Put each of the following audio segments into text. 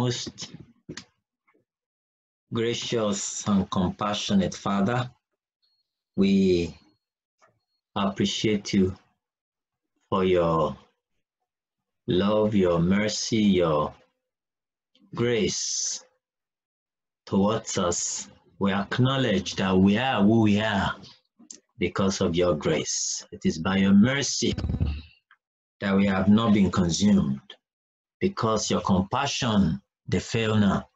Most gracious and compassionate Father, we appreciate you for your love, your mercy, your grace towards us. We acknowledge that we are who we are because of your grace. It is by your mercy that we have not been consumed, because your compassion, they fail not.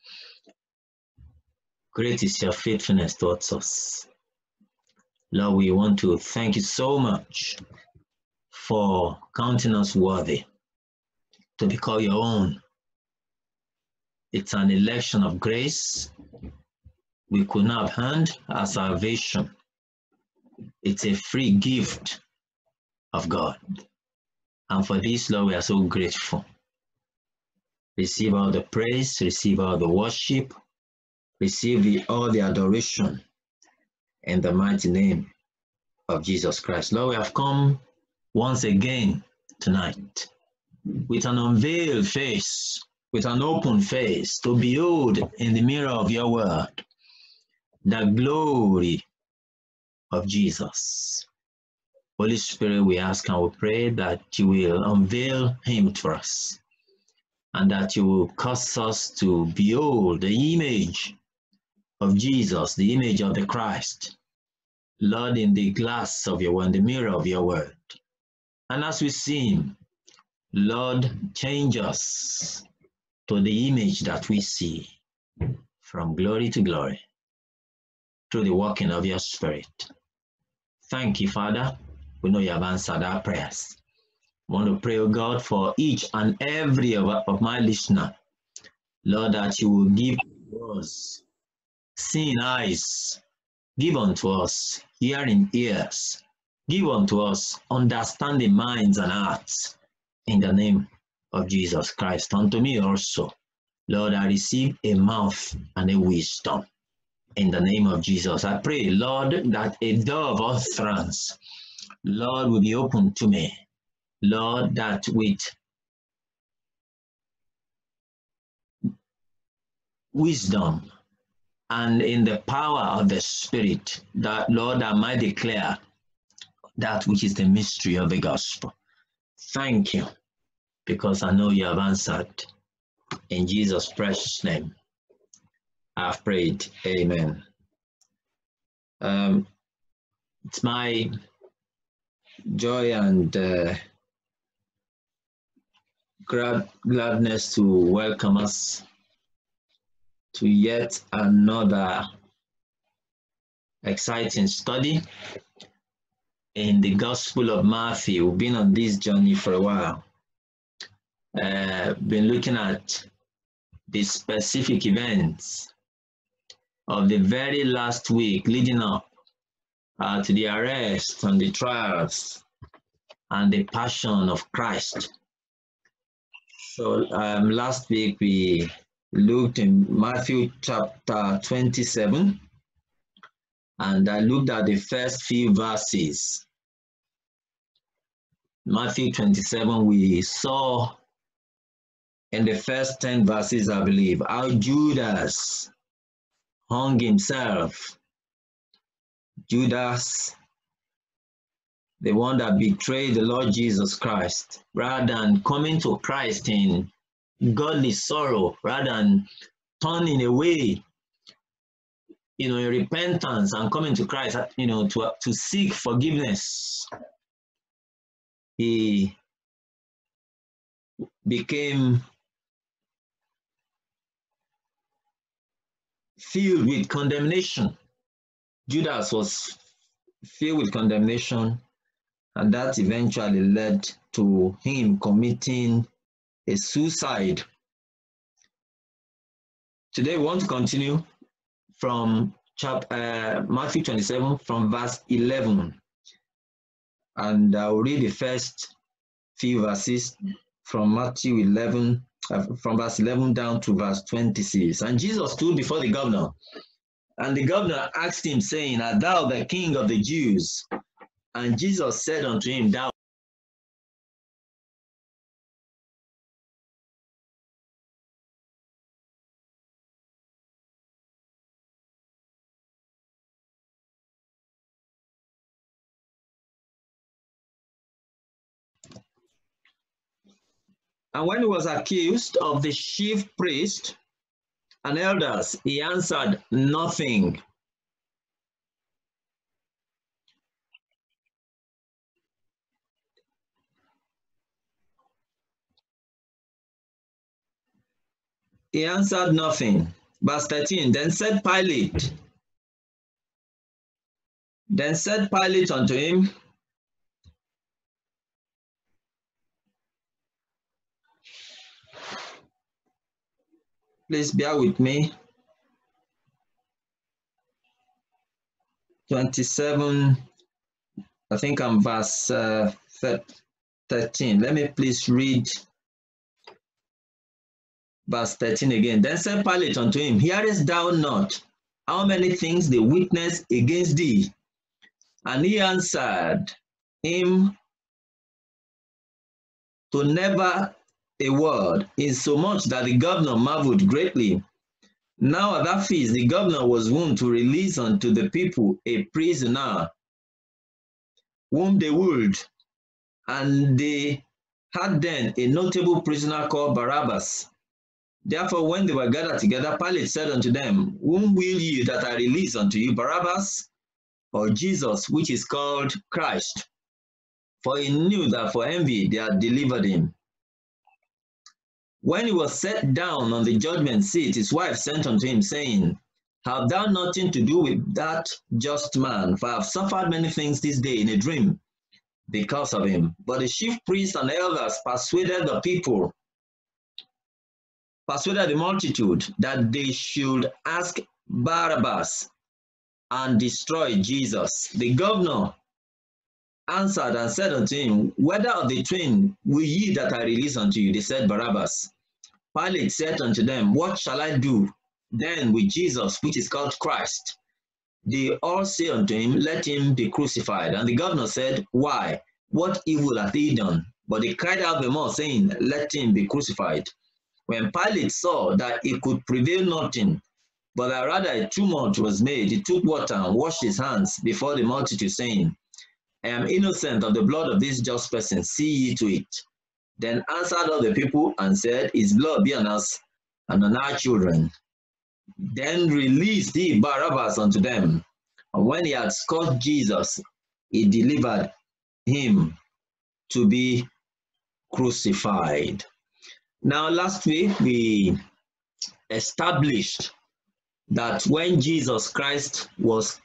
Great is your faithfulness towards us. Lord, we want to thank you so much for counting us worthy to be called your own. It's an election of grace. We could not have earned our salvation. It's a free gift of God. And for this, Lord, we are so grateful. Receive all the praise, receive all the worship, receive all the adoration in the mighty name of Jesus Christ. Lord, we have come once again tonight with an unveiled face, with an open face, to behold in the mirror of your word the glory of Jesus. Holy Spirit, we ask and we pray that you will unveil him to us, and that you will cause us to behold the image of Jesus, the image of the Christ, Lord, in the glass of your word, in the mirror of your word. And as we see him, Lord, change us to the image that we see, from glory to glory, through the working of your Spirit. Thank you, Father. We know you have answered our prayers. I want to pray, O God, for each and every of my listener, Lord, that you will give us seeing eyes, give unto us hearing ears, give unto us understanding minds and hearts, in the name of Jesus Christ. Unto me also, Lord, I receive a mouth and a wisdom, in the name of Jesus. I pray, Lord, that a door of utterance, Lord, will be open to me. Lord, that with wisdom and in the power of the Spirit, that, Lord, I might declare that which is the mystery of the gospel. Thank you, because I know you have answered. In Jesus' precious name, I've prayed. Amen. It's my joy and gladness to welcome us to yet another exciting study in the Gospel of Matthew. We've been on this journey for a while. Been looking at the specific events of the very last week leading up to the arrest and the trials and the passion of Christ. So last week we looked in Matthew chapter 27, and I looked at the first few verses. Matthew 27, we saw in the first 10 verses, I believe, how Judas hung himself. Judas, the one that betrayed the Lord Jesus Christ, rather than coming to Christ in godly sorrow, rather than turning away, in repentance and coming to Christ, to seek forgiveness, he became filled with condemnation. Judas was filled with condemnation, and that eventually led to him committing a suicide. Today we want to continue from Matthew 27, from verse 11. And I'll read the first few verses from Matthew 11, from verse 11 down to verse 26. And Jesus stood before the governor, and the governor asked him, saying, Art thou the king of the Jews? And Jesus said unto him, Thou And when he was accused of the chief priest and elders, he answered nothing. He answered nothing. Verse 13, then said Pilate unto him, please bear with me, 27, I think I'm verse 13. Let me please read verse 13 again. Then said Pilate unto him, hearest thou not how many things they witness against thee? And he answered him to never a word, insomuch that the governor marveled greatly. Now at that feast the governor was wont to release unto the people a prisoner whom they would, and they had then a notable prisoner called Barabbas. Therefore, when they were gathered together, Pilate said unto them, whom will ye that I release unto you, Barabbas or Jesus, which is called Christ? For he knew that for envy they had delivered him. When he was set down on the judgment seat, his wife sent unto him, saying, have thou nothing to do with that just man? For I have suffered many things this day in a dream because of him. But the chief priests and elders persuaded the multitude, that they should ask Barabbas and destroy Jesus. The governor answered and said unto him, whether of the twain will ye that I release unto you? They said, Barabbas. Pilate said unto them, what shall I do then with Jesus, which is called Christ? They all say unto him, let him be crucified. And the governor said, why? What evil hath he done? But they cried out the more, saying, let him be crucified. When Pilate saw that he could prevail nothing, but that rather a tumult was made, he took water and washed his hands before the multitude, saying, I am innocent of the blood of this just person, see ye to it. Then answered all the people and said, his blood be on us and on our children. Then released he Barabbas unto them. And when he had scourged Jesus, he delivered him to be crucified. Now, last week we established that when Jesus Christ was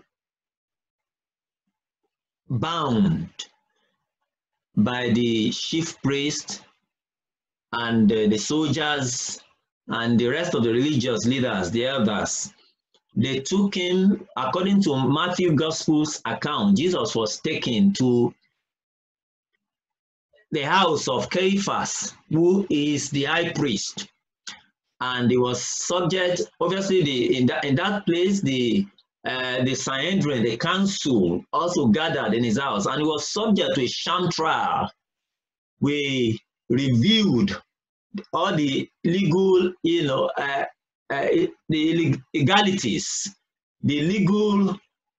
bound by the chief priest and the soldiers and the rest of the religious leaders, the elders, they took him, according to Matthew Gospel's account, Jesus was taken to the house of Caiaphas, who is the high priest. And he was subject, obviously, in that place, the Sanhedrin, the council, also gathered in his house, and he was subject to a sham trial. We reviewed all the legal, the illegalities, the legal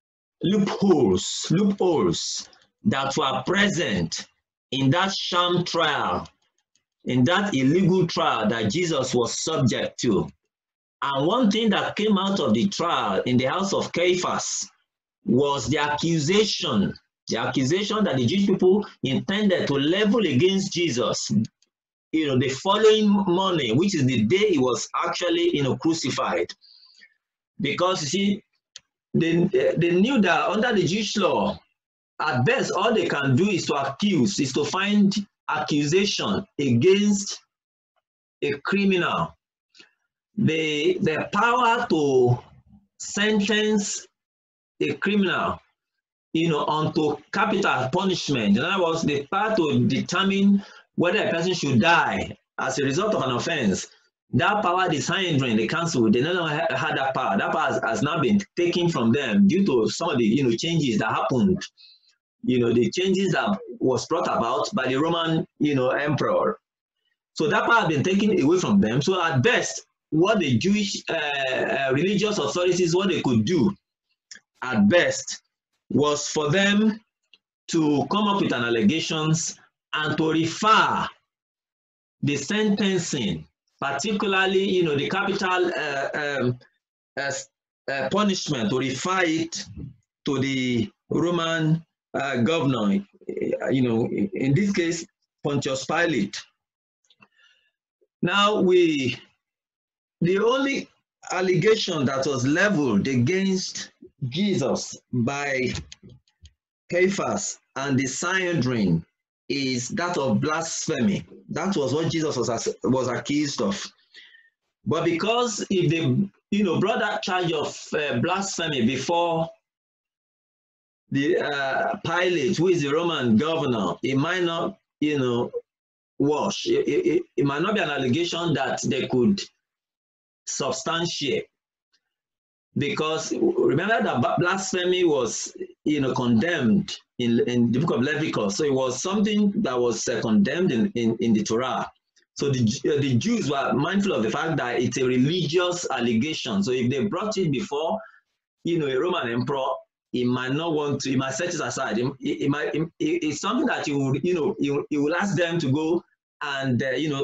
loopholes that were present in that sham trial, in that illegal trial that Jesus was subject to. And one thing that came out of the trial in the house of Caiaphas was the accusation that the Jewish people intended to level against Jesus, the following morning, which is the day he was actually, crucified. Because, you see, they knew that under the Jewish law, at best, all they can do is to find accusation against a criminal. The power to sentence a criminal, onto capital punishment. In other words, the power to determine whether a person should die as a result of an offense. That power, the Sanhedrin, the council, they no longer had that power. That power has now been taken from them due to some of the changes that happened. The changes that was brought about by the Roman, emperor. So that power has been taken away from them. So at best, what the Jewish religious authorities, what they could do at best was for them to come up with an allegations and to refer the sentencing, particularly, the capital punishment, to refer it to the Roman governor, in this case, Pontius Pilate. Now, the only allegation that was leveled against Jesus by Caiaphas and the Sanhedrin is that of blasphemy. That was what Jesus was accused of. But because if they, brought that charge of blasphemy before the Pilate, who is the Roman governor, it might not, wash. It might not be an allegation that they could substantiate. Because remember that blasphemy was, condemned in the book of Leviticus. So it was something that was condemned in the Torah. So the Jews were mindful of the fact that it's a religious allegation. So if they brought it before, a Roman emperor, he might not want to. He might set it aside. It's something that he will ask them to go and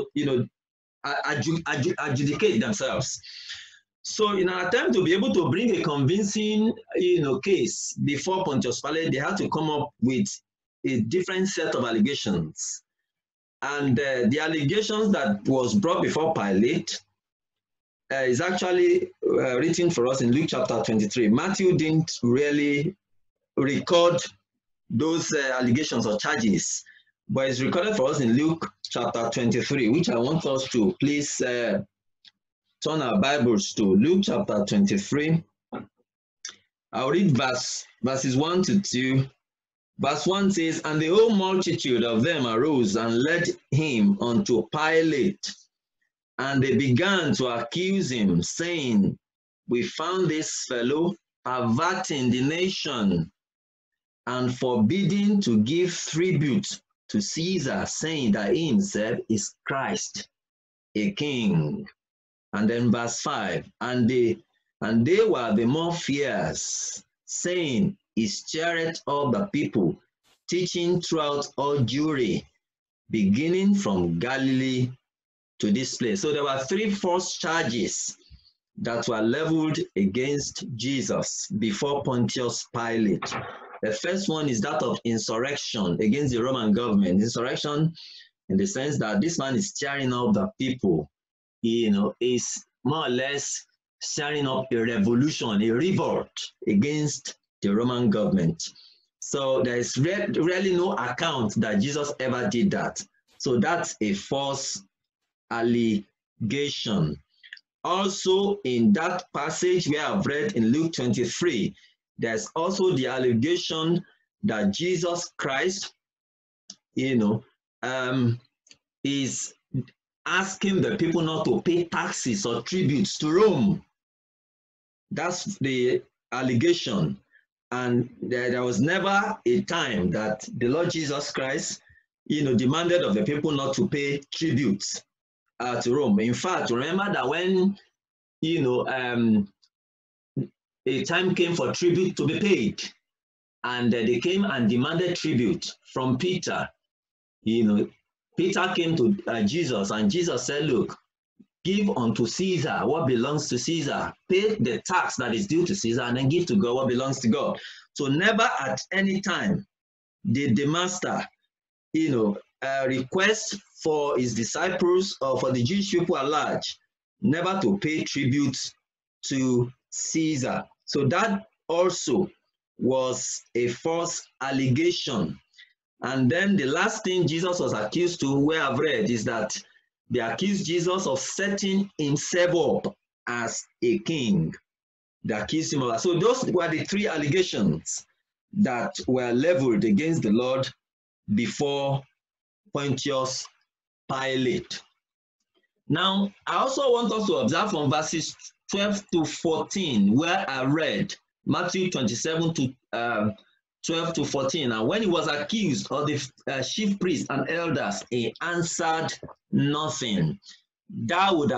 adjudicate themselves. So in an attempt to be able to bring a convincing, case before Pontius Pilate, they had to come up with a different set of allegations. And the allegations that was brought before Pilate is actually written for us in Luke chapter 23. Matthew didn't really record those allegations or charges, but it's recorded for us in Luke chapter 23, which I want us to please turn our Bibles to. Luke chapter 23. I'll read verses 1 to 2. Verse 1 says, "And the whole multitude of them arose and led him unto Pilate. And they began to accuse him, saying, We found this fellow perverting the nation and forbidding to give tribute to Caesar, saying that he himself is Christ, a king." And then verse 5, and they were the more fierce, saying, He stirred up the people, teaching throughout all Jewry, beginning from Galilee to this place. So there were 3 false charges that were leveled against Jesus before Pontius Pilate. The first one is that of insurrection against the Roman government. Insurrection in the sense that this man is stirring up the people, is more or less stirring up a revolution, a revolt against the Roman government. So there is really no account that Jesus ever did that. So that's a false allegation. Also, in that passage we have read in Luke 23, there's also the allegation that Jesus Christ, is asking the people not to pay taxes or tributes to Rome. That's the allegation. And there was never a time that the Lord Jesus Christ, demanded of the people not to pay tributes to Rome. In fact, remember that when, a time came for tribute to be paid, and they came and demanded tribute from Peter. Peter came to Jesus, and Jesus said, look, give unto Caesar what belongs to Caesar. Pay the tax that is due to Caesar, and then give to God what belongs to God. So never at any time did the master, request for his disciples or for the Jewish people at large, never to pay tribute to Caesar. So that also was a false allegation. And then the last thing Jesus was accused to, where I've read, is that they accused Jesus of setting himself up as a king. They accused him of that. So those were the 3 allegations that were leveled against the Lord before Pontius Pilate. Now, I also want us to observe from verses 12 to 14, where I read Matthew 27 to 12 to 14. And when he was accused of the chief priests and elders, he answered nothing. That would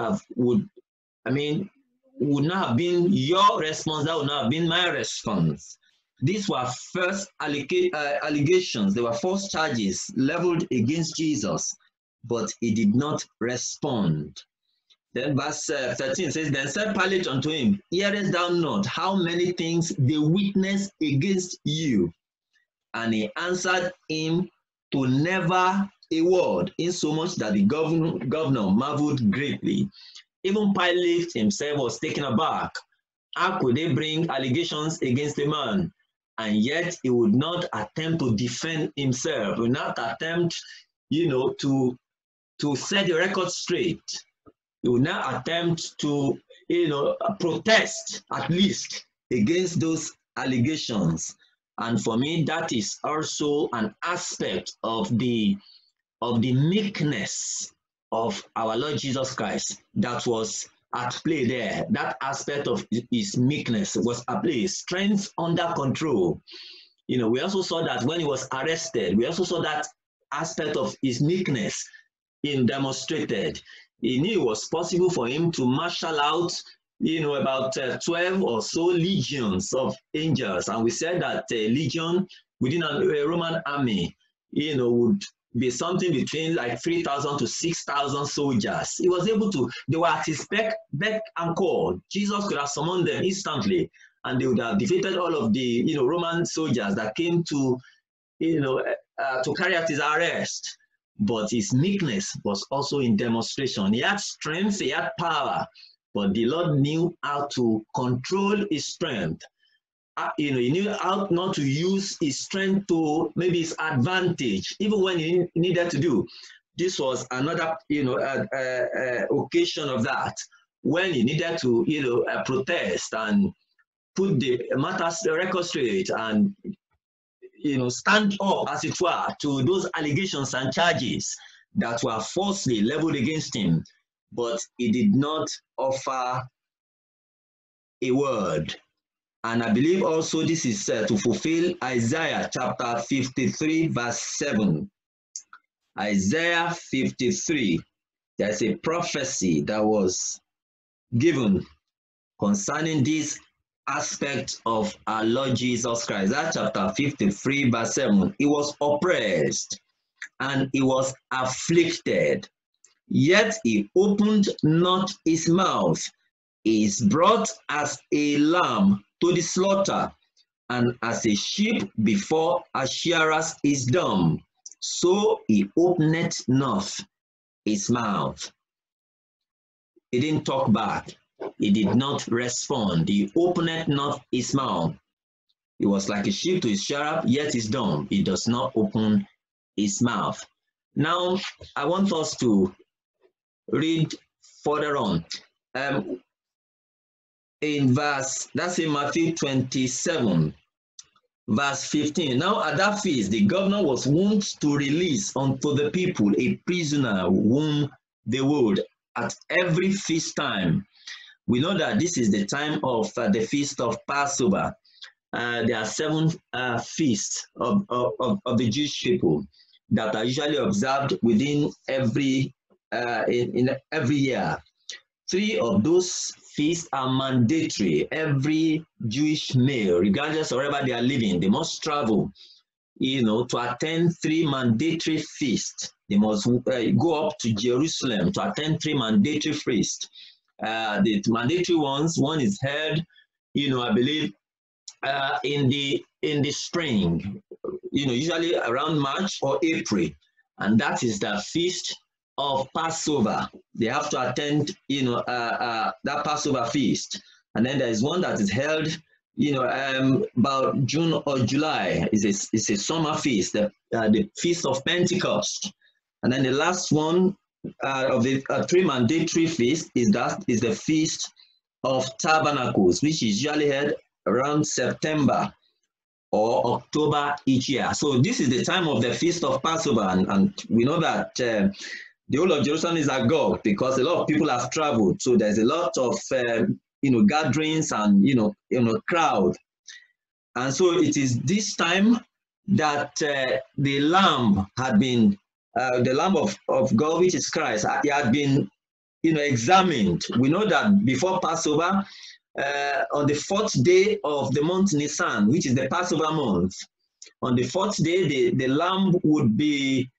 not have been your response. That would not have been my response. These were first allegations. They were false charges leveled against Jesus but he did not respond. Then verse 13 says, Then said Pilate unto him, Hearest thou not how many things they witness against you? And he answered him to never a word, insomuch that the governor marveled greatly. Even Pilate himself was taken aback. How could they bring allegations against a man? And yet he would not attempt to defend himself, would not attempt, to set the record straight. He would not attempt to, protest at least against those allegations. And for me, that is also an aspect of the meekness of our Lord Jesus Christ that was at play there. That aspect of his meekness was at play, strength under control. We also saw that when he was arrested, we also saw that aspect of his meekness being demonstrated. He knew it was possible for him to marshal out, about 12 or so legions of angels. And we said that a legion within a Roman army, would be something between like 3,000 to 6,000 soldiers. He was able to, they were at his beck and call. Jesus could have summoned them instantly, and they would have defeated all of the, Roman soldiers that came to, to carry out his arrest. But his meekness was also in demonstration. He had strength, he had power, but the Lord knew how to control his strength. He knew how not to use his strength to maybe his advantage, even when he needed to do. This was another, occasion of that, when he needed to, protest and put the matters record straight and, stand up, as it were, to those allegations and charges that were falsely leveled against him. But he did not offer a word. And I believe also this is to fulfill Isaiah chapter 53, verse 7. Isaiah 53, there's a prophecy that was given concerning this aspect of our Lord Jesus Christ. That chapter 53, verse 7. He was oppressed and he was afflicted, yet he opened not his mouth. He is brought as a lamb to the slaughter, and as a sheep before a shearers is dumb, so he openeth not his mouth. He didn't talk back. He did not respond. He openeth not his mouth. He was like a sheep to his shearer, yet is dumb. He does not open his mouth. Now, I want us to read further on. In Matthew 27, verse 15. Now at that feast, the governor was wont to release unto the people a prisoner whom they would at every feast time. We know that this is the time of the feast of Passover. There are 7 feasts of the Jewish people that are usually observed within every year. 3 of those feasts are mandatory. Every Jewish male, regardless of wherever they are living, they must travel, to attend 3 mandatory feasts. They must go up to Jerusalem to attend 3 mandatory feasts. The mandatory ones, one is held, I believe, in the spring, usually around March or April, and that is the feast of Passover. They have to attend, that Passover feast. And then there is one that is held, about June or July. It's a summer feast, the Feast of Pentecost. And then the last one of the 3 mandatory feasts is the Feast of Tabernacles, which is usually held around September or October each year. So this is the time of the Feast of Passover, and we know that the whole of Jerusalem is agog because a lot of people have traveled. So there's a lot of gatherings and crowd. And so it is this time that the Lamb had been, the Lamb of God, which is Christ, he had been examined. We know that before Passover, on the 4th day of the month Nisan, which is the Passover month, on the 4th day, the lamb would be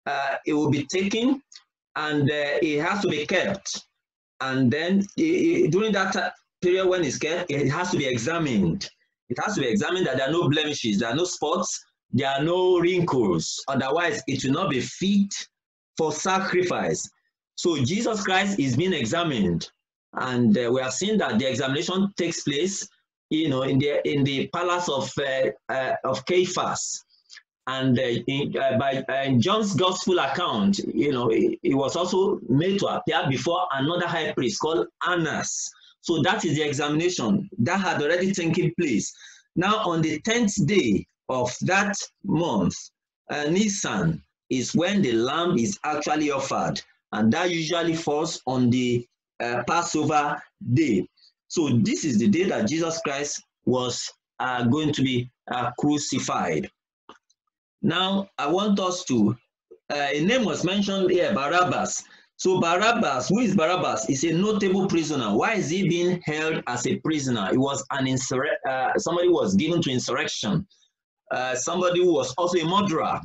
it will be taken, and it has to be kept. And then during that period when it's kept, it has to be examined. It has to be examined that there are no blemishes, there are no spots, there are no wrinkles. Otherwise, it will not be fit for sacrifice. So Jesus Christ is being examined, and we have seen that the examination takes place, in the palace of Caiaphas. And in John's gospel account, it was also made to appear before another high priest called Annas. So that is the examination that had already taken place. Now, on the 10th day of that month, Nisan, is when the lamb is actually offered, and that usually falls on the Passover day. So this is the day that Jesus Christ was going to be crucified. Now, I want us to, a name was mentioned here, Barabbas. So Barabbas, who is Barabbas, is a notable prisoner. Why is he being held as a prisoner? It was somebody who was given to insurrection, somebody who was also a murderer.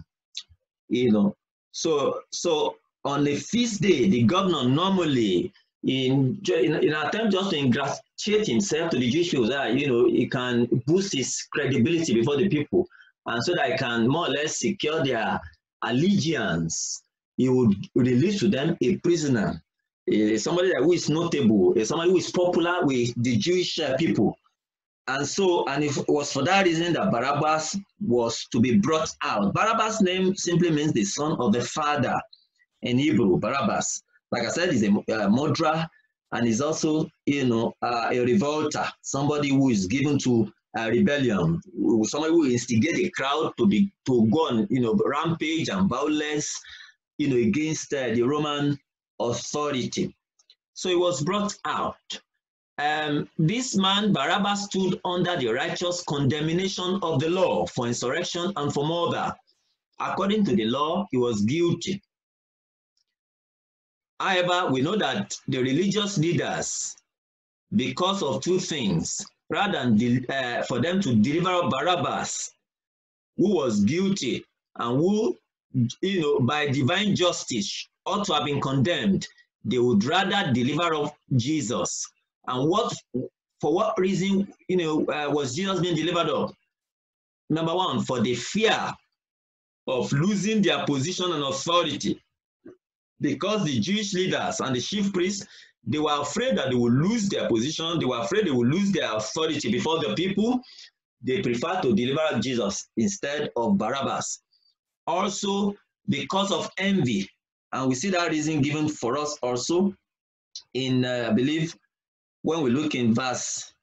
So on the feast day, the governor normally, in an attempt just to ingratiate himself to the Jewish people, that he can boost his credibility before the people, and so that he can more or less secure their allegiance, he would release to them a prisoner, somebody who is notable, somebody who is popular with the Jewish people. And it was for that reason that Barabbas was to be brought out. Barabbas' name simply means the son of the father in Hebrew. Barabbas, like I said, is a murderer, and is also, a revolter, somebody who is given to rebellion, somebody who instigate a crowd to go on, rampage and violence, against the Roman authority. So he was brought out. This man, Barabbas, stood under the righteous condemnation of the law for insurrection and for murder. According to the law, he was guilty. However, we know that the religious leaders, because of two things, rather than for them to deliver up Barabbas, who was guilty and who, by divine justice ought to have been condemned, they would rather deliver up Jesus. And for what reason, was Jesus being delivered up? Number one, for the fear of losing their position and authority. Because the Jewish leaders and the chief priests, they were afraid that they would lose their position. They were afraid they would lose their authority before the people. They preferred to deliver up Jesus instead of Barabbas. Also, because of envy. And we see that reason given for us also in, I believe, when we look in verse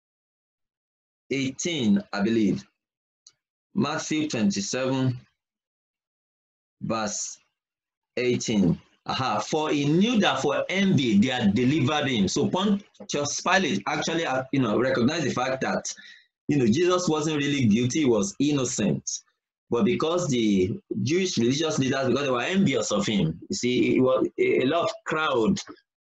18, I believe, Matthew 27, verse 18. For he knew that for envy they had delivered him. So Pontius Pilate actually, recognized the fact that, Jesus wasn't really guilty; he was innocent. But because the Jewish religious leaders, because they were envious of him, you see, it was a lot of crowd.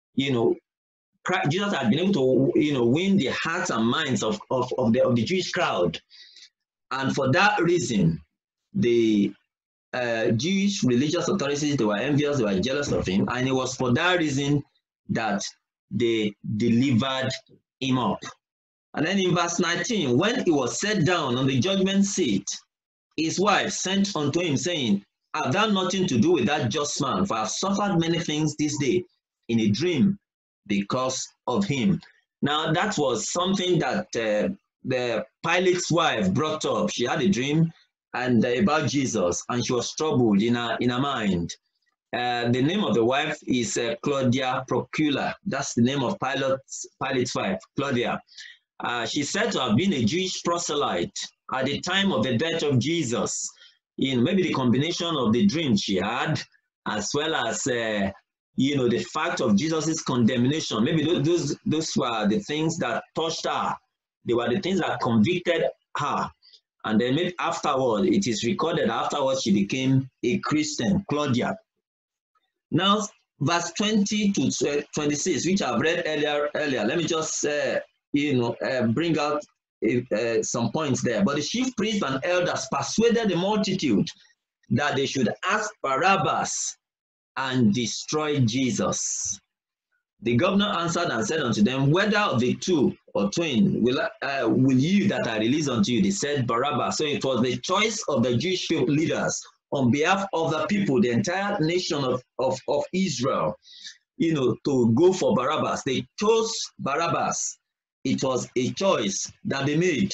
Jesus had been able to, win the hearts and minds of the Jewish crowd, and for that reason, the Jewish religious authorities, they were envious, they were jealous of him, and it was for that reason that they delivered him up. And then in verse 19, when he was set down on the judgment seat, his wife sent unto him, saying, have thou nothing to do with that just man? For I have suffered many things this day in a dream because of him. Now that was something that the Pilate's wife brought up. She had a dream and about Jesus, and she was troubled in her mind. The name of the wife is Claudia Procula. That's the name of Pilate's wife, Claudia. She's said to have been a Jewish proselyte at the time of the death of Jesus. Maybe the combination of the dream she had, as well as the fact of Jesus's condemnation. Maybe those were the things that touched her. They were the things that convicted her. And then maybe afterward, it is recorded afterwards she became a Christian, Claudia. Now, verse 20 to 26, which I've read earlier. Let me just bring out some points there. But the chief priests and elders persuaded the multitude that they should ask Barabbas and destroy Jesus. The governor answered and said unto them, whether of the two or twain will you that I release unto you? They said Barabbas. So it was the choice of the Jewish leaders on behalf of the people, the entire nation of Israel, to go for Barabbas. They chose Barabbas. It was a choice that they made.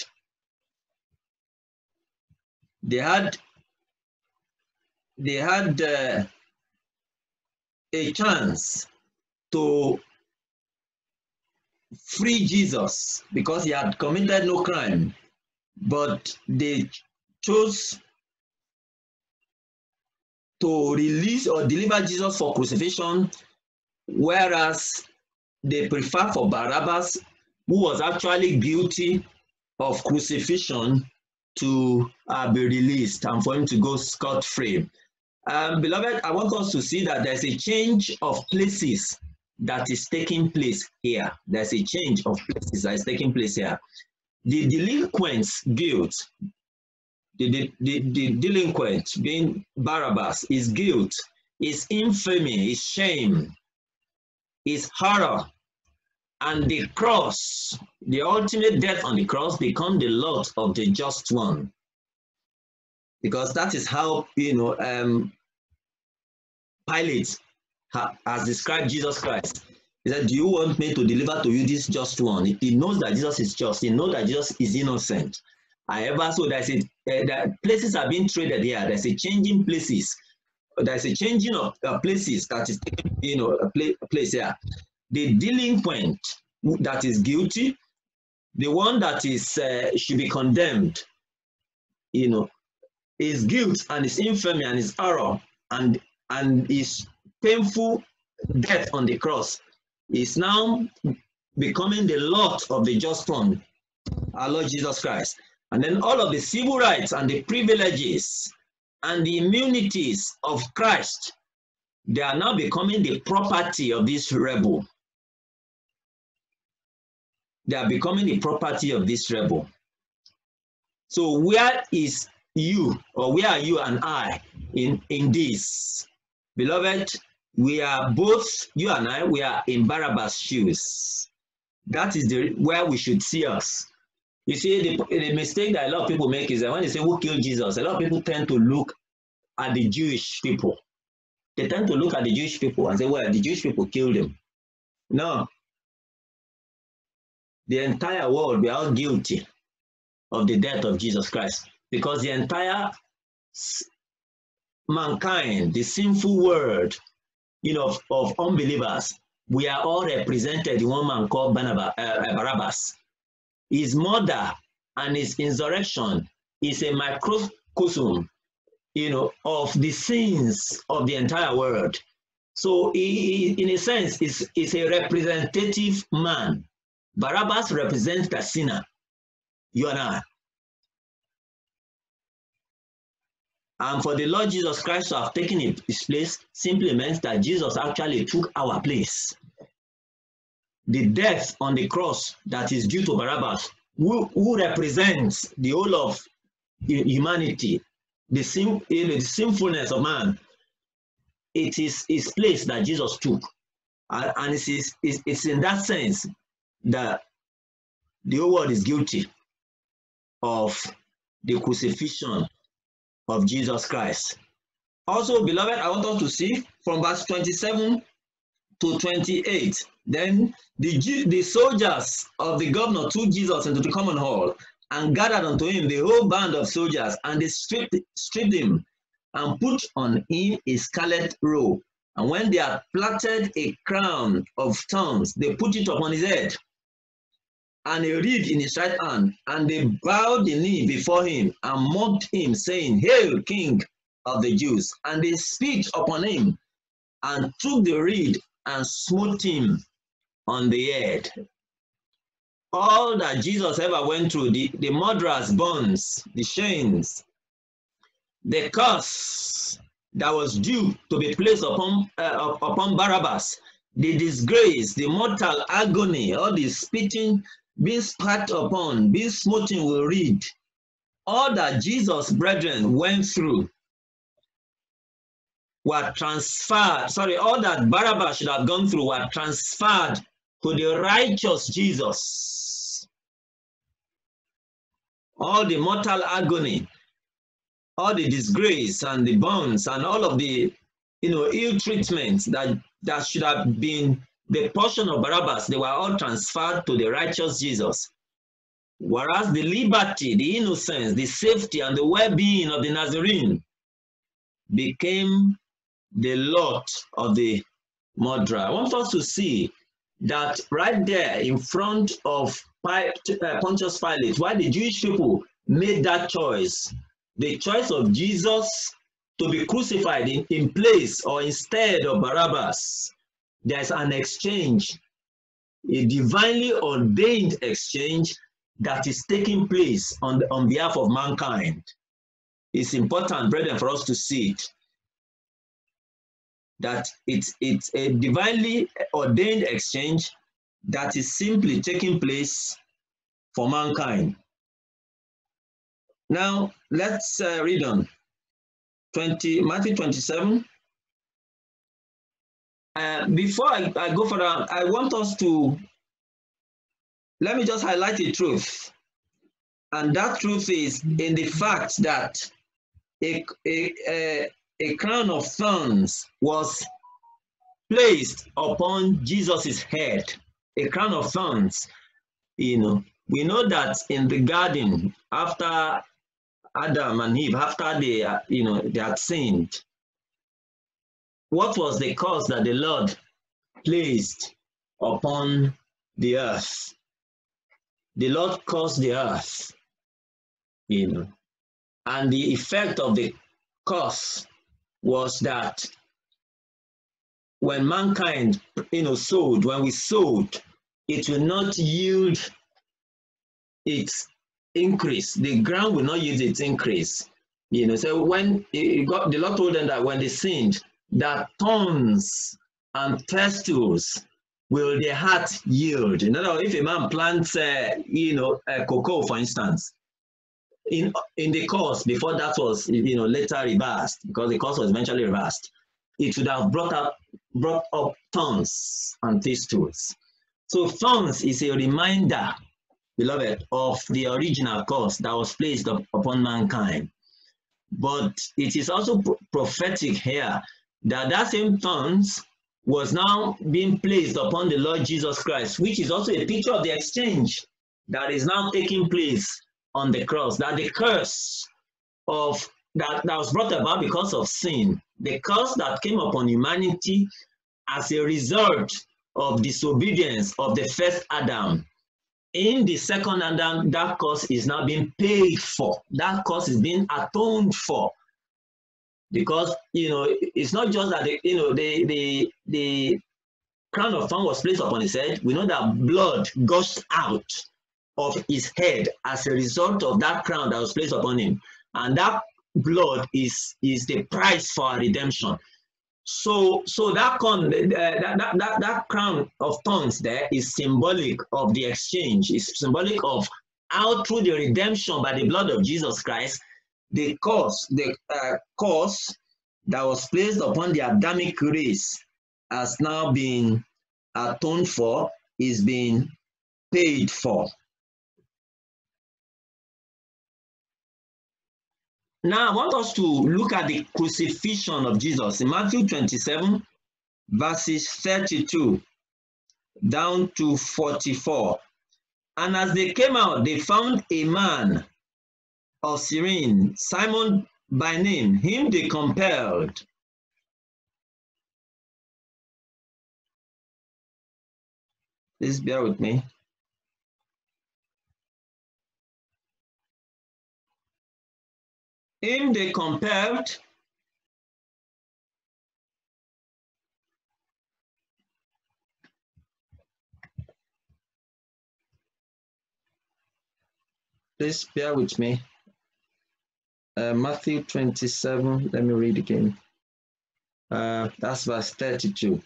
They had a chance to free Jesus because he had committed no crime, but they chose to release or deliver Jesus for crucifixion, whereas they prefer for Barabbas, who was actually guilty of crucifixion, to be released and for him to go scot-free. Beloved, I want us to see that there's a change of places that is taking place here. There's a change of places that is taking place here. The delinquent's guilt, the delinquent being Barabbas, is guilt, is infamy, is shame, is horror, and the cross, the ultimate death on the cross, become the lot of the just one. Because that is how, Pilate has described Jesus Christ. He said, do you want me to deliver to you this just one? He knows that Jesus is just. He knows that Jesus is innocent. However, so that places are being traded here. There's a changing places. There's a changing of places that is taking, a place here. The delinquent that is guilty, the one that is should be condemned, his guilt and his infamy and his horror and his painful death on the cross is now becoming the lot of the just one, our Lord Jesus Christ. And then all of the civil rights and the privileges and the immunities of Christ, they are now becoming the property of this rebel. They are becoming the property of this rebel. So where is you, or where are you and I in this? Beloved, we are both, you and I, we are in Barabbas' shoes. That is where we should see us. You see, the mistake that a lot of people make is that when they say, who killed Jesus? A lot of people tend to look at the Jewish people. They tend to look at the Jewish people and say, well, the Jewish people killed him. No. The entire world, we are all guilty of the death of Jesus Christ, because the entire mankind, the sinful world, of unbelievers, we are all represented in one man called Barabbas. His murder and his insurrection is a microcosm, of the sins of the entire world. So he, in a sense, is a representative man. Barabbas represents the sinner, you and I. And for the Lord Jesus Christ to have taken his place simply means that Jesus actually took our place. The death on the cross that is due to Barabbas, who represents the whole of humanity, the sinfulness of man, it is his place that Jesus took. And it's in that sense that the whole world is guilty of the crucifixion of Jesus Christ. Also, beloved, I want us to see from verse 27 to 28. Then the soldiers of the governor took Jesus into the common hall and gathered unto him the whole band of soldiers, and they stripped him and put on him a scarlet robe. And when they had plaited a crown of thorns, they put it upon his head, and a reed in his right hand, and they bowed the knee before him and mocked him, saying, Hail, King of the Jews! And they spit upon him and took the reed and smote him on the head. All that Jesus ever went through, the murderous bonds, the chains, the curse that was due to be placed upon Barabbas, the disgrace, the mortal agony, all the spitting, being spat upon, being smoten with reed, all that Jesus' brethren went through, were transferred, sorry, all that Barabbas should have gone through were transferred to the righteous Jesus. All the mortal agony, all the disgrace and the bonds and all of the ill treatment that should have been the portion of Barabbas, they were all transferred to the righteous Jesus. Whereas the liberty, the innocence, the safety, and the well-being of the Nazarene became the lot of the murderer. I want us to see that right there in front of Pontius Pilate, why the Jewish people made that choice, the choice of Jesus to be crucified in place or instead of Barabbas. There's an exchange, a divinely ordained exchange that is taking place on behalf of mankind. It's important, brethren, for us to see it, that it's a divinely ordained exchange that is simply taking place for mankind. Now, let's read on. Matthew 27. Before I go further, I want us to, let me just highlight a truth. And that truth is in the fact that a crown of thorns was placed upon Jesus's head. A crown of thorns. We know that in the garden, after Adam and Eve, after they had sinned, what was the curse that the Lord placed upon the earth? The Lord cursed the earth, and the effect of the curse was that when mankind, sowed, when we sowed, it will not yield its increase. The ground will not yield its increase. So when the Lord told them that when they sinned, that thorns and thistles will their heart yield. In other words, if a man plants, a cocoa, for instance, in the course before that was, later reversed, because the course was eventually reversed, it would have brought up thorns and thistles. So thorns is a reminder, beloved, of the original curse that was placed upon mankind. But it is also prophetic here that same thorns was now being placed upon the Lord Jesus Christ, which is also a picture of the exchange that is now taking place on the cross, that the curse of that was brought about because of sin, the curse that came upon humanity as a result of disobedience of the first Adam. In the second Adam, that curse is now being paid for. That curse is being atoned for. Because, it's not just that, the crown of thorn was placed upon his head. We know that blood gushed out of his head as a result of that crown that was placed upon him. And that blood is the price for our redemption. So that crown of thorns there is symbolic of the exchange. It's symbolic of how through the redemption by the blood of Jesus Christ, the curse that was placed upon the Adamic race has now been atoned for, is being paid for. Now, I want us to look at the crucifixion of Jesus in Matthew 27, verses 32 down to 44. And as they came out, they found a man of Cyrene, Simon by name. Him they compelled. Please bear with me. Him they compelled please bear with me. Matthew 27, let me read again. That's verse 32.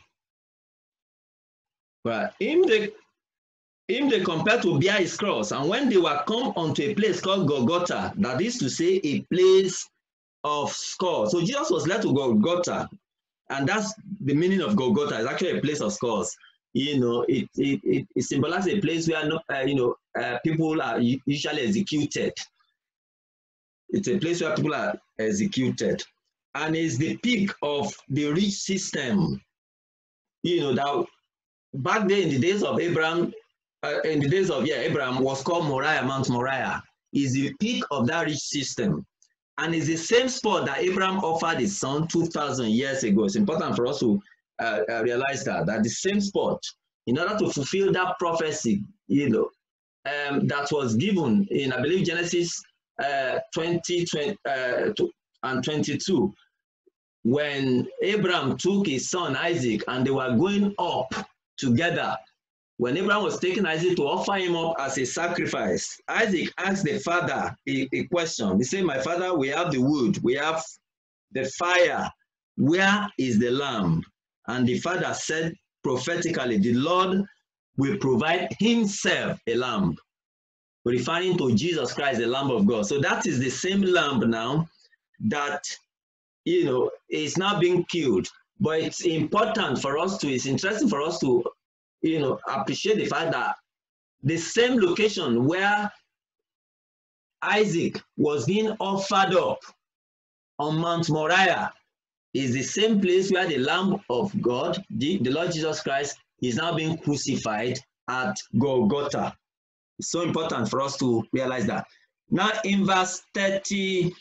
Right. Him they compelled to bear his cross, and when they were come unto a place called Golgotha, that is to say, a place of skull. So Jesus was led to Golgotha, and that's the meaning of Golgotha. It's actually a place of skulls. You know, it symbolizes a place where people are usually executed. It's a place where people are executed, and it's the peak of the rich system. You know, that back then in the days of Abraham, Abraham was called Moriah, Mount Moriah. Is the peak of that rich system. And it's the same spot that Abraham offered his son 2,000 years ago. It's important for us to realize that the same spot, in order to fulfill that prophecy, that was given in, I believe, Genesis 20 and 22, when Abraham took his son Isaac and they were going up together. When Abraham was taking Isaac to offer him up as a sacrifice, Isaac asked the father a question. He said, "My father, we have the wood, we have the fire. Where is the lamb?" And the father said prophetically, "The Lord will provide himself a lamb," referring to Jesus Christ, the Lamb of God. So that is the same lamb now that, is now being killed. But it's interesting for us to appreciate the fact that the same location where Isaac was being offered up on Mount Moriah is the same place where the Lamb of God, the Lord Jesus Christ, is now being crucified at Golgotha. It's so important for us to realize that. Now in verse 30,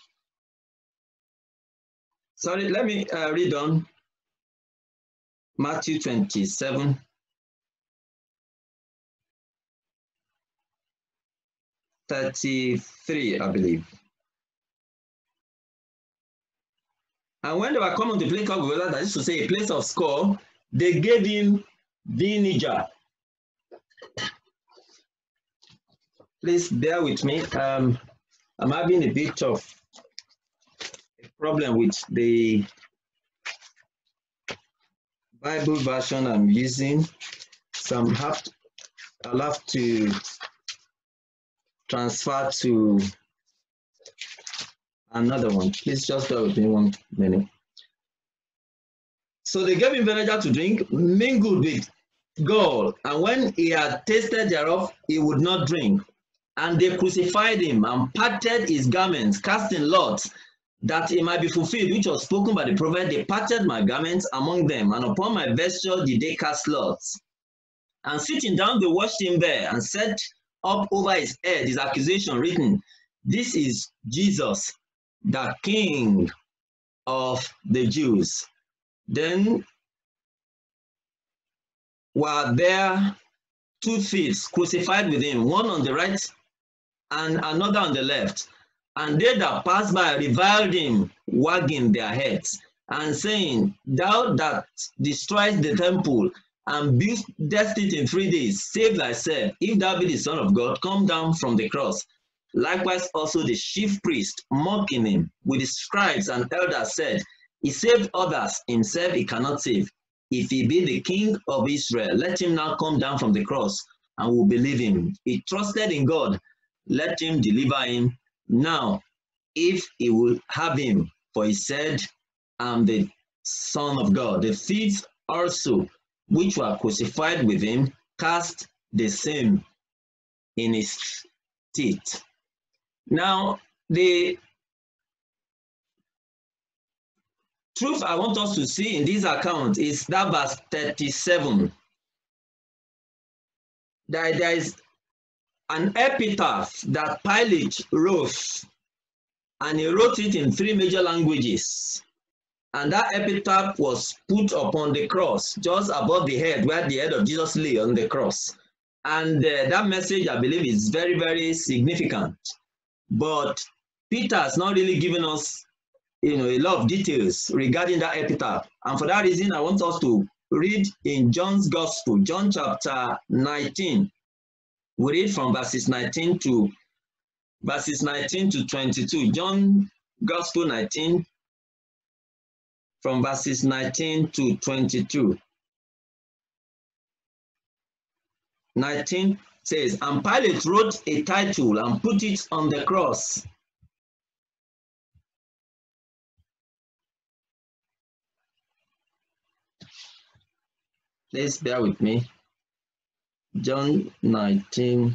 let me read on Matthew 27. 33, I believe. And when they were coming to the place called Golgotha, that is to say a place of skull, they gave him vinegar. Please bear with me. I'm having a bit of a problem with the Bible version I'm using, so I'll have to transfer to another one. Please just bear with me 1 minute. So they gave him vinegar to drink, mingled with gall, and when he had tasted thereof, he would not drink. And they crucified him and parted his garments, casting lots, that it might be fulfilled, which was spoken by the prophet. They parted my garments among them, and upon my vesture did they cast lots. And sitting down, they washed him there, and set up over his head his accusation written, "This is Jesus, the King of the Jews." Then were there 2 thieves crucified with him, one on the right and another on the left. And they that passed by reviled him, wagging their heads, and saying, "Thou that destroyest the temple, and buildest it in 3 days, save thyself. If thou be the Son of God, come down from the cross." Likewise also the chief priest, mocking him with the scribes and elders, said, "He saved others, himself he cannot save. If he be the King of Israel, let him now come down from the cross, and we'll believe him. He trusted in God, let him deliver him now, if he will have him, for he said, I'm the Son of God." The thieves also, which were crucified with him, cast the same in his teeth. Now, the truth I want us to see in this account is that verse 37. There is an epitaph that Pilate wrote, and he wrote it in 3 major languages. And that epitaph was put upon the cross, just above the head, where the head of Jesus lay on the cross. And that message, I believe, is very, very significant. But Peter has not really given us, a lot of details regarding that epitaph. And for that reason, I want us to read in John's Gospel, John chapter 19. We read from verses 19 to 22. John Gospel 19, from verses 19 to 22. 19 says, "And Pilate wrote a title and put it on the cross. Please bear with me. John 19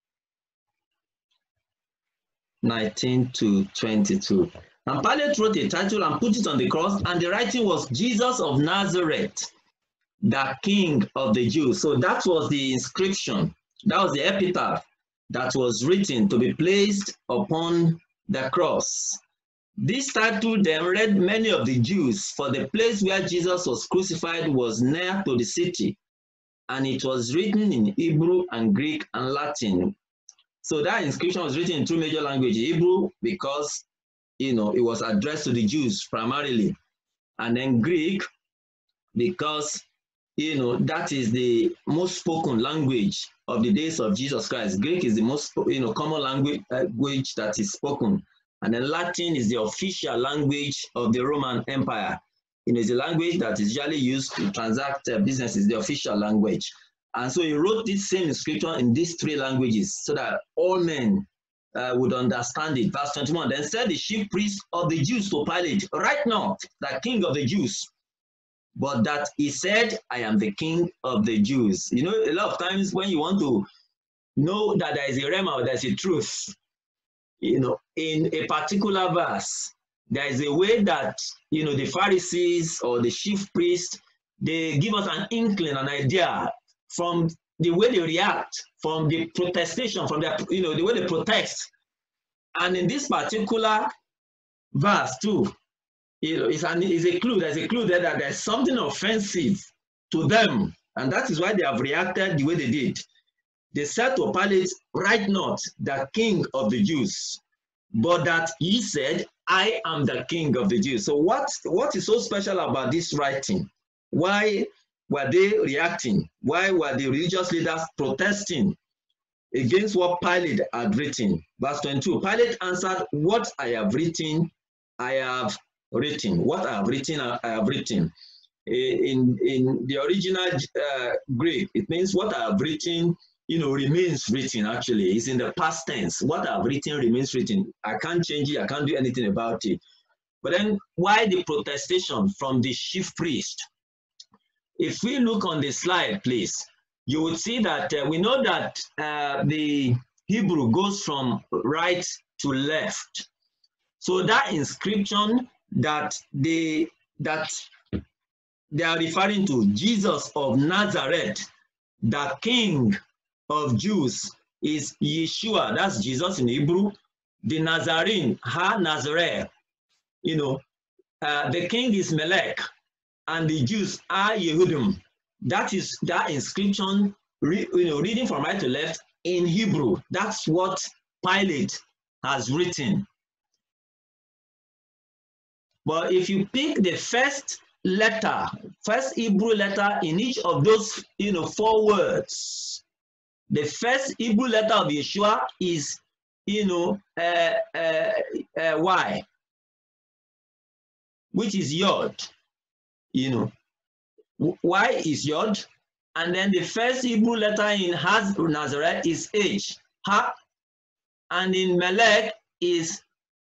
to 22. And Pilate wrote a title and put it on the cross, and the writing was Jesus of Nazareth, the King of the Jews. So that was the inscription, that was the epitaph that was written to be placed upon the cross. This title then read many of the Jews, for the place where Jesus was crucified was near to the city, and it was written in Hebrew and Greek and Latin. So that inscription was written in two major languages, Hebrew because it was addressed to the Jews primarily, and then Greek because that is the most spoken language of the days of Jesus Christ. Greek is the most common language that is spoken, and then Latin is the official language of the Roman Empire. It's a language that is usually used to transact business, is the official language. And so he wrote this same inscription in these three languages so that all men would understand it. Verse 21, then said the chief priest of the Jews to Pilate, "Right now, the king of the Jews." But that he said, "I am the king of the Jews." A lot of times when you want to know that there is a rhema or there's a truth, in a particular verse, there is a way that, the Pharisees or the chief priest, they give us an inkling, an idea from the way they react, from the protestation, from their, the way they protest. And in this particular verse too, it's a clue. There's a clue there that there's something offensive to them, and that is why they have reacted the way they did. They said to Pilate, "Write not the King of the Jews, but that he said, I am the King of the Jews." So what is so special about this writing? Why were they reacting? Why were the religious leaders protesting against what Pilate had written? Verse 22, Pilate answered, "What I have written, I have written." What I have written, I have written. In the original Greek, it means what I have written, remains written. Actually, it's in the past tense. What I have written remains written. I can't change it. I can't do anything about it. But then why the protestation from the chief priest? If we look on the slide, please, you would see that we know that the Hebrew goes from right to left. So that inscription that they are referring to, Jesus of Nazareth, the King of Jews, is Yeshua. That's Jesus in Hebrew. The Nazarene, Ha-Nazareth, the king is Melech, and the Jews are Yehudim. That is that inscription, reading from right to left in Hebrew. That's what Pilate has written. But if you pick the first Hebrew letter in each of those, 4 words, the first Hebrew letter of Yeshua is, Y, which is Yod. Y is Yod, and then the first Hebrew letter in Nazareth is H, Ha, and in Melech is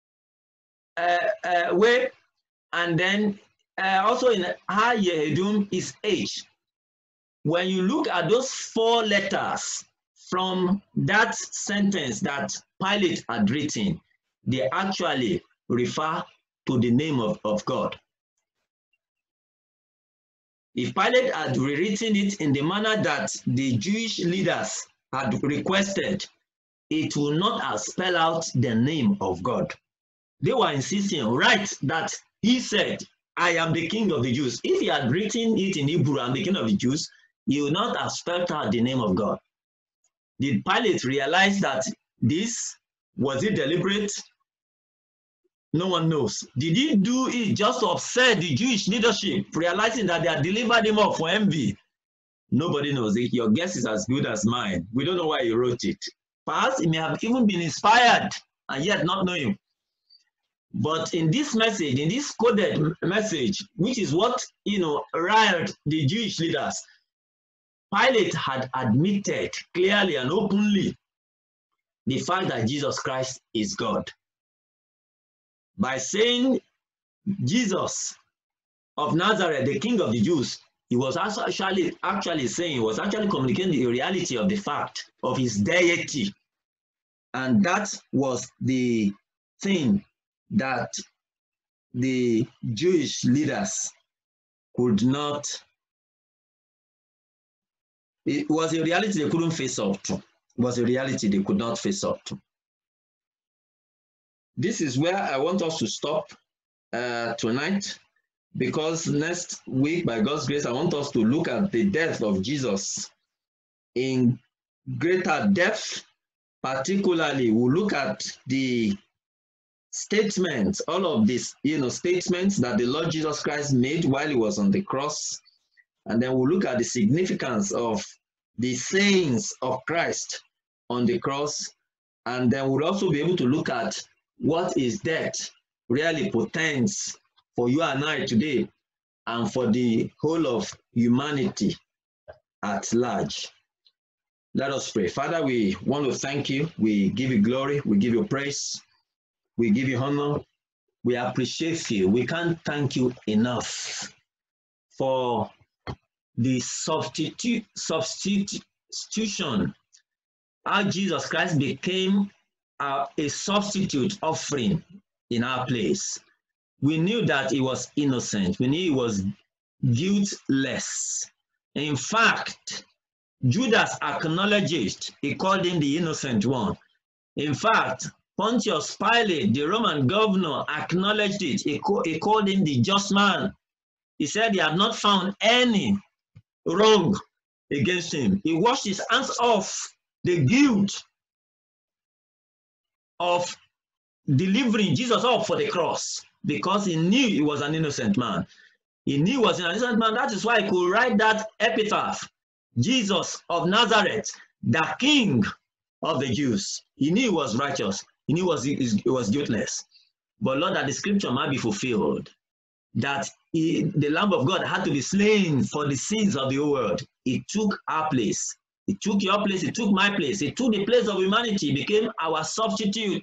We, and then also in Ha Yehedum is H. When you look at those 4 letters from that sentence that Pilate had written, they actually refer to the name of God. If Pilate had rewritten it in the manner that the Jewish leaders had requested, it would not have spelled out the name of God. They were insisting, right, that he said, "I am the King of the Jews." If he had written it in Hebrew, "I'm the King of the Jews," he would not have spelled out the name of God. Did Pilate realize that this was it deliberate? No one knows. Did he do it just to upset the Jewish leadership, realizing that they had delivered him up for envy? Nobody knows it. Your guess is as good as mine. We don't know why he wrote it. Perhaps he may have even been inspired and yet not knowing. But in this message, in this coded message, which is what riled the Jewish leaders, Pilate had admitted clearly and openly the fact that Jesus Christ is God. By saying Jesus of Nazareth, the King of the Jews, He was actually saying, he was actually communicating the reality of the fact of his deity. And that was the thing that the Jewish leaders could not, it was a reality they couldn't face up to. It was a reality they could not face up to. This is where I want us to stop tonight, because next week, by God's grace, I want us to look at the death of Jesus in greater depth. Particularly, we'll look at the statements, all of these, statements that the Lord Jesus Christ made while he was on the cross. And then we'll look at the significance of the sayings of Christ on the cross. And then we'll also be able to look at what is death really portends for you and I today, and for the whole of humanity at large. Let us pray. Father, we want to thank you. We give you glory. We give you praise. We give you honor. We appreciate you. We can't thank you enough for the substitution. How Jesus Christ became a substitute offering in our place. We knew that he was innocent. We knew he was guiltless. In fact, Judas acknowledged it. He called him the innocent one. In fact, Pontius Pilate, the Roman governor, acknowledged it. He called him the just man. He said he had not found any wrong against him. He washed his hands off the guilt of delivering Jesus up for the cross, because he knew he was an innocent man. He knew he was an innocent man. That is why he could write that epitaph, Jesus of Nazareth, the King of the Jews. He knew he was righteous. He knew he was guiltless. But Lord, that the scripture might be fulfilled, that the Lamb of God had to be slain for the sins of the whole world. He took our place. He took your place. He took my place. He took the place of humanity. He became our substitute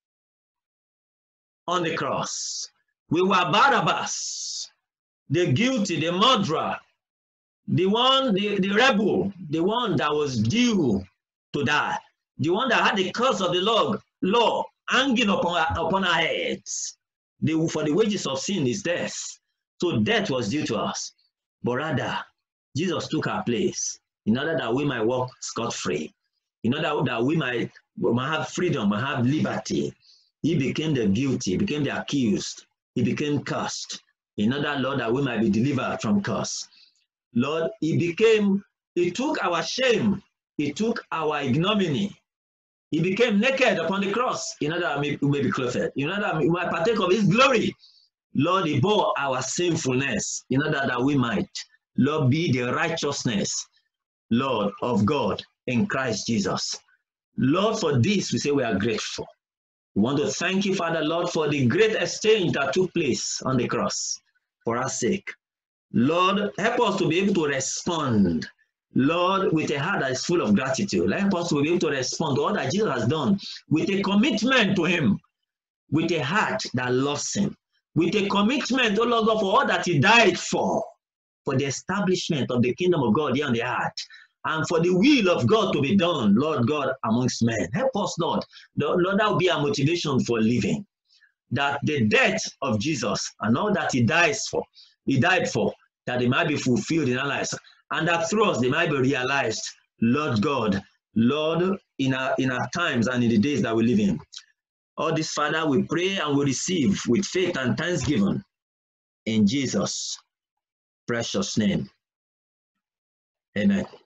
on the cross. We were Barabbas, the guilty, the murderer, the rebel, the one that was due to die, the one that had the curse of the law hanging upon our heads. For the wages of sin is death. So death was due to us. But rather, Jesus took our place in order that we might walk scot-free, in order that we might have freedom, might have liberty. He became the guilty, he became the accused, he became cursed, in order, Lord, that we might be delivered from curse. Lord, he took our shame, he took our ignominy, he became naked upon the cross, in order that we may be clothed, in order that we might partake of his glory. Lord, he bore our sinfulness, in order that we might, Lord, be the righteousness, Lord, of God in Christ Jesus. Lord, for this we say we are grateful. We want to thank you, Father, Lord, for the great exchange that took place on the cross for our sake. Lord, help us to be able to respond, Lord, with a heart that is full of gratitude. Help us to be able to respond to all that Jesus has done with a commitment to him, with a heart that loves him, with a commitment, oh Lord God, for all that he died for the establishment of the kingdom of God here on the earth, and for the will of God to be done, Lord God, amongst men. Help us, Lord. Lord, that will be our motivation for living. That the death of Jesus and all that he died for, that it might be fulfilled in our lives, and that through us they might be realized, Lord God, Lord, in our times and in the days that we live in. All this, Father, we pray and we receive with faith and thanksgiving in Jesus' precious name. Amen.